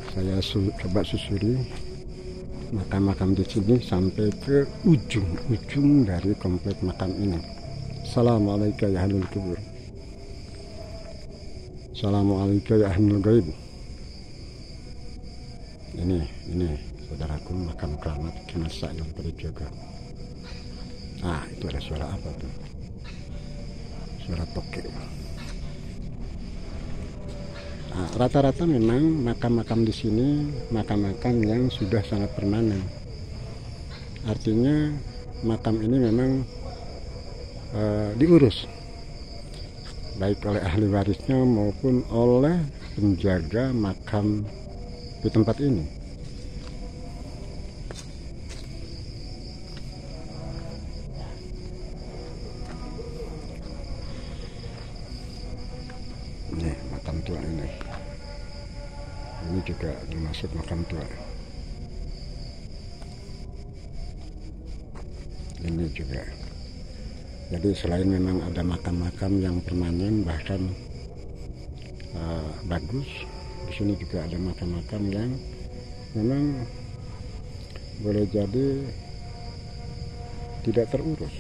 Saya coba susuri makam-makam di sini sampai ke ujung dari komplek makam ini. Assalamualaikum ya ahlul kubur. Assalamualaikum ya ahlul gaib. Ini saudaraku, makam keramat Ki Mas Sa'il Kalijaga. Ah, itu ada suara apa tuh? Suara tokek. Nah, rata-rata memang makam-makam di sini makam-makam yang sudah sangat permanen. Artinya makam ini memang diurus baik oleh ahli warisnya maupun oleh penjaga makam di tempat ini. Ini makam tua ini. Ini juga termasuk makam tua. Ini juga. Jadi selain memang ada makam-makam yang permanen bahkan bagus, di sini juga ada makam-makam yang memang boleh jadi tidak terurus.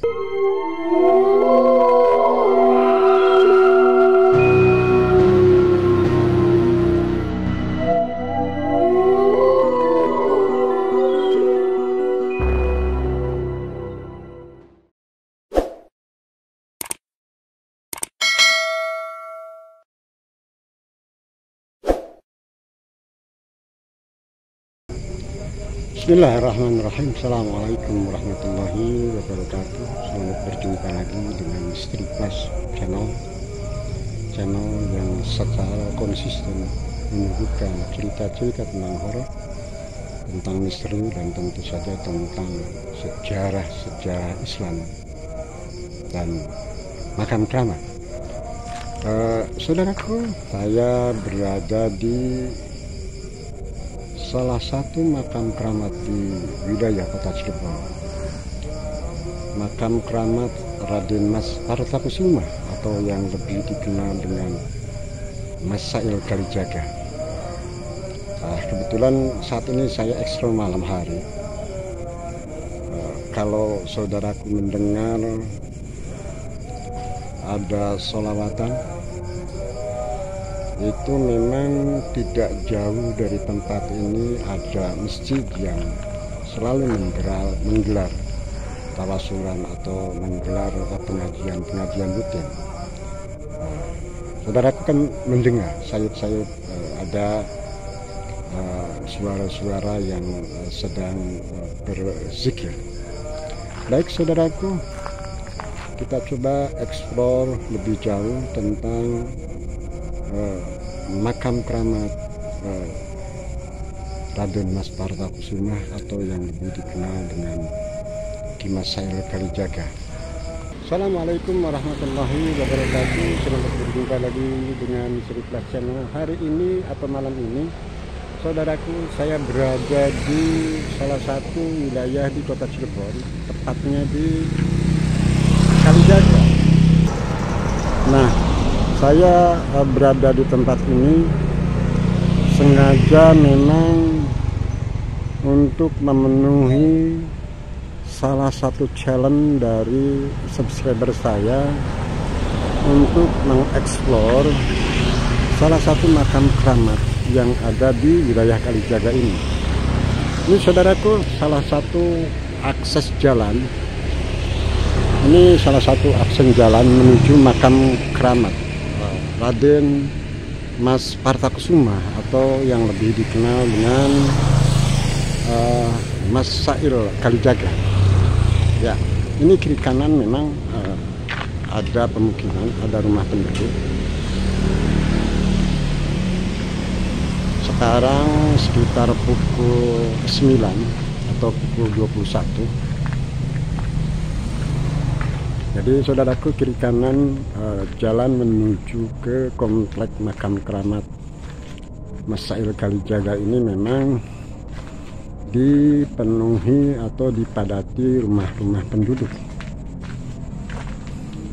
Bismillahirrahmanirrahim. Assalamualaikum warahmatullahi wabarakatuh. Selamat berjumpa lagi dengan Misteri Plus channel yang secara konsisten menyuguhkan cerita-cerita tentang horor, tentang misteri, dan tentu saja tentang sejarah Islam dan makam keramat. Saudaraku, saya berada di salah satu makam keramat di wilayah Kota Cirebon. Makam keramat Raden Mas Partakusuma atau yang lebih dikenal dengan Mas Sa'il Kalijaga. Kebetulan saat ini saya ekstra malam hari. Kalau saudaraku mendengar ada sholawatan, itu memang tidak jauh dari tempat ini ada masjid yang selalu menggelar tawasulan atau menggelar pengajian rutin. Saudaraku kan mendengar sayup-sayup ada suara-suara yang sedang berzikir. Baik saudaraku, kita coba eksplor lebih jauh tentang makam keramat Raden Mas Partakusuma atau yang lebih dikenal dengan Ki Mas Sa'il Kalijaga. Assalamualaikum warahmatullahi wabarakatuh. Selamat berjumpa lagi dengan Misteri Plus channel. Hari ini atau malam ini, saudaraku, saya berada di salah satu wilayah di Kota Cirebon, tepatnya di Kalijaga. Nah, saya berada di tempat ini sengaja memang untuk memenuhi salah satu challenge dari subscriber saya untuk mengeksplor salah satu makam keramat yang ada di wilayah Kalijaga ini. Ini saudaraku, salah satu akses jalan. Ini salah satu akses jalan menuju makam keramat Raden Mas Partakusuma atau yang lebih dikenal dengan Mas Sa'il Kalijaga. Ya, ini kiri kanan memang ada pemukiman, ada rumah penduduk. Sekarang sekitar pukul 9 atau pukul 21. Jadi saudaraku, kiri kanan jalan menuju ke komplek makam keramat Mas Sa'il Kalijaga ini memang dipenuhi atau dipadati rumah-rumah penduduk.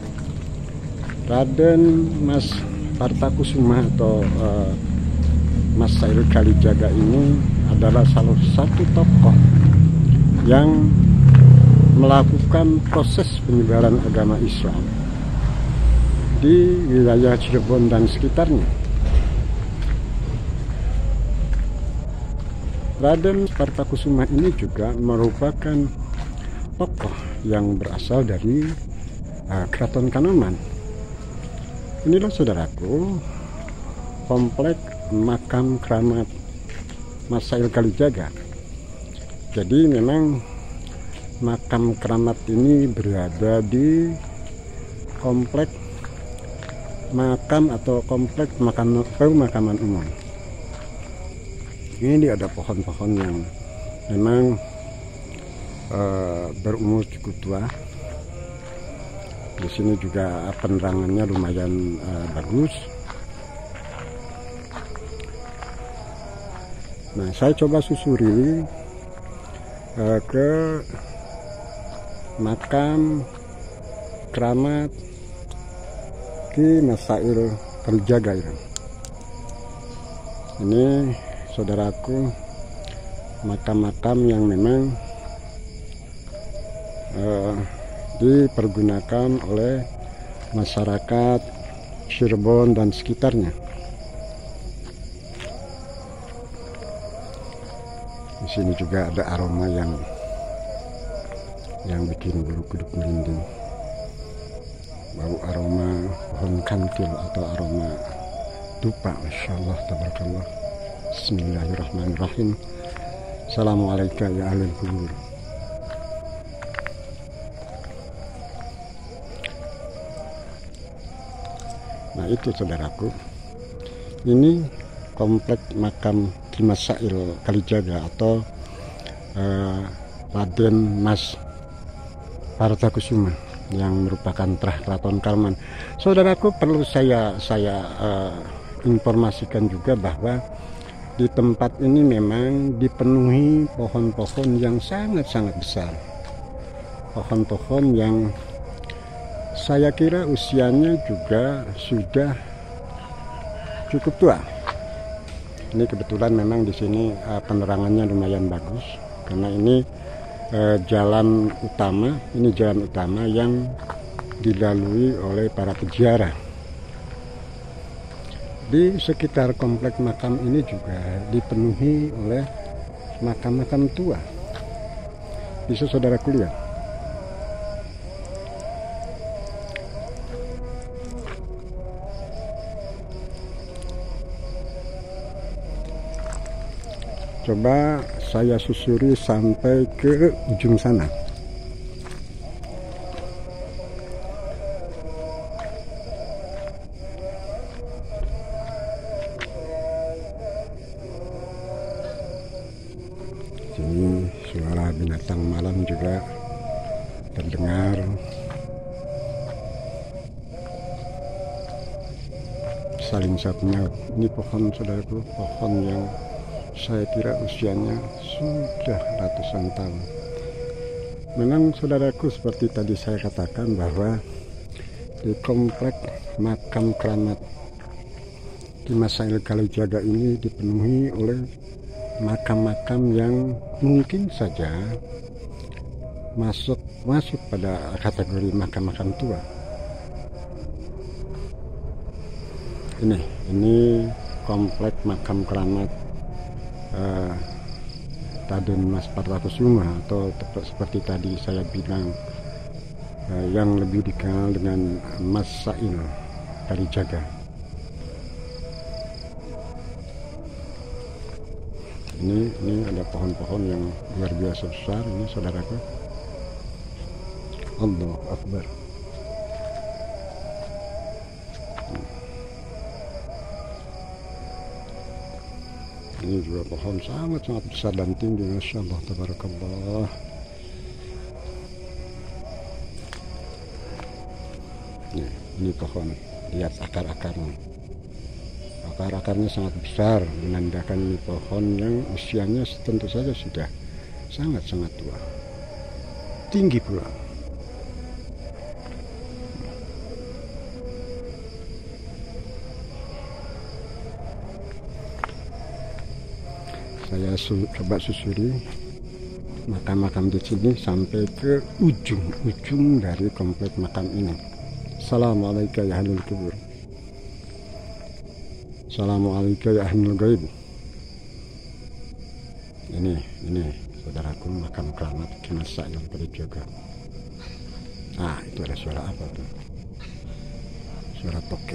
Raden Mas Partakusuma atau Mas Sail Kalijaga ini adalah salah satu tokoh yang melakukan proses penyebaran agama Islam di wilayah Cirebon dan sekitarnya. Raden Partakusuma ini juga merupakan tokoh yang berasal dari Keraton Kanoman. Inilah saudaraku, komplek makam keramat Mas Sail Kalijaga. Jadi memang makam keramat ini berada di komplek makam atau komplek pemakaman umum. Ini ada pohon-pohon yang memang berumur cukup tua. Di sini juga penerangannya lumayan bagus. Nah, saya coba susuri ke makam keramat Ki Mas Sail Kalijaga ini. Ini saudaraku, makam-makam yang memang dipergunakan oleh masyarakat Cirebon dan sekitarnya. Di sini juga ada aroma yang bikin bulu kuduk merinding. Bau aroma pohon kantil atau aroma dupa. Masya Allah, tabarakallah. Bismillahirrahmanirrahim. Assalamualaikum ya ahlul kubur. Nah itu saudaraku, ini komplek makam Ki Mas Sail Kalijaga atau Raden Mas Partakusuma yang merupakan terah Keraton Kanoman. Saudaraku, perlu saya informasikan juga bahwa di tempat ini memang dipenuhi pohon-pohon yang sangat-sangat besar. Pohon-pohon yang saya kira usianya juga sudah cukup tua. Ini kebetulan memang di sini penerangannya lumayan bagus karena ini jalan utama, yang dilalui oleh para peziarah. Di sekitar komplek makam ini juga dipenuhi oleh makam-makam tua. Bisa saudaraku lihat. Coba saya susuri sampai ke ujung sana. Sini suara binatang malam juga terdengar. Saling satunya. Ini pohon saudaraku, pohon yang saya kira usianya sudah ratusan tahun. Memang saudaraku, seperti tadi saya katakan bahwa di komplek makam keramat Ki Mas Sail Kalijaga ini dipenuhi oleh makam-makam yang mungkin saja masuk pada kategori makam-makam tua. Ini komplek makam keramat Raden Mas Partakusuma atau seperti tadi saya bilang yang lebih dikenal dengan Mas Sail Kalijaga. Ini ada pohon-pohon yang luar biasa besar ini saudaraku. Allahu Akbar. Ini juga pohon sangat-sangat besar dan tinggi, Masya Allah, tabarakallah. Ini pohon, lihat akar-akarnya. Akar-akarnya sangat besar, menandakan ini pohon yang usianya tentu saja sudah sangat-sangat tua. Tinggi pula. Saya coba susuri makam-makam di sini sampai ke ujung dari komplek makam ini. Assalamualaikum ya ahlul kubur. Assalamualaikum ya ahlul gaib. Ini saudaraku, makam keramat Ki Masail Kalijaga. Nah, itu ada suara apa tuh? Suara tokek.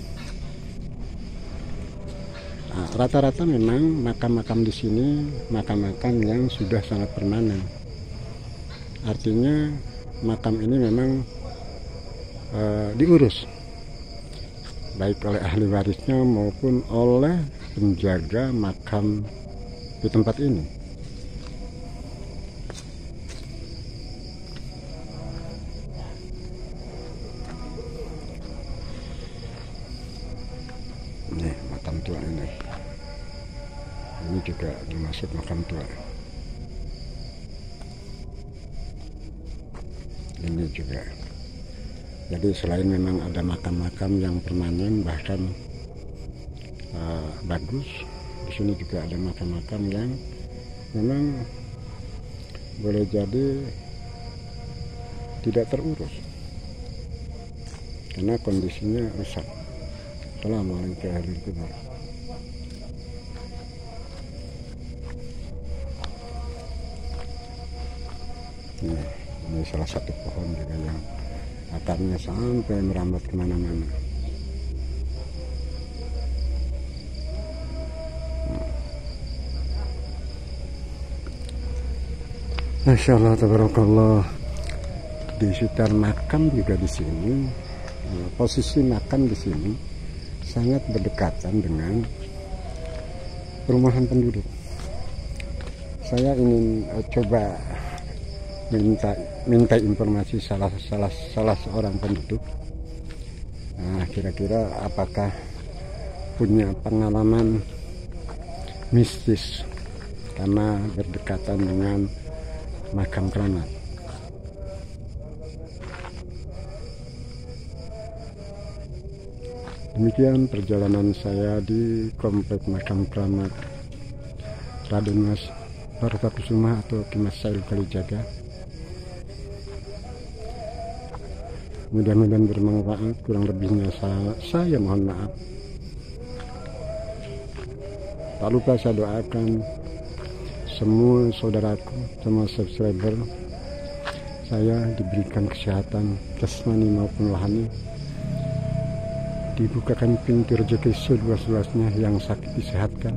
Nah, rata-rata memang makam-makam di sini makam-makam yang sudah sangat permanen. Artinya makam ini memang diurus baik oleh ahli warisnya maupun oleh penjaga makam di tempat ini. Nih makam tua ini. Ini juga termasuk makam tua. Ini juga. Jadi selain memang ada makam-makam yang permanen bahkan bagus, di sini juga ada makam-makam yang memang boleh jadi tidak terurus karena kondisinya rusak. Assalamualaikum warahmatullahi wabarakatuh. Ini salah satu pohon juga yang akarnya sampai merambat kemana-mana. Masya Allah, tabarakallah. Di sekitar makam juga di sini, posisi makam di sini sangat berdekatan dengan perumahan penduduk. Saya ingin coba minta informasi salah seorang penduduk. Nah, kira-kira apakah punya pengalaman mistis karena berdekatan dengan makam keramat. Demikian perjalanan saya di komplek makam keramat Raden Mas Partakusuma atau Ki Masail Kalijaga. Mudah-mudahan bermanfaat, kurang lebihnya saya mohon maaf. Tak lupa saya doakan semua saudaraku, semua subscriber saya diberikan kesehatan jasmani maupun rohani, dibukakan pintu rezeki seluas-luasnya, yang sakit disehatkan,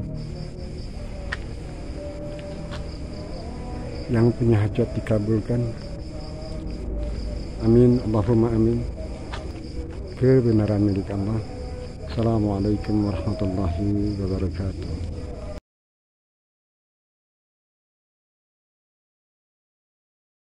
yang punya hajat dikabulkan. Amin, Allahumma amin. Kebenaran milik Allah. Assalamualaikum warahmatullahi wabarakatuh.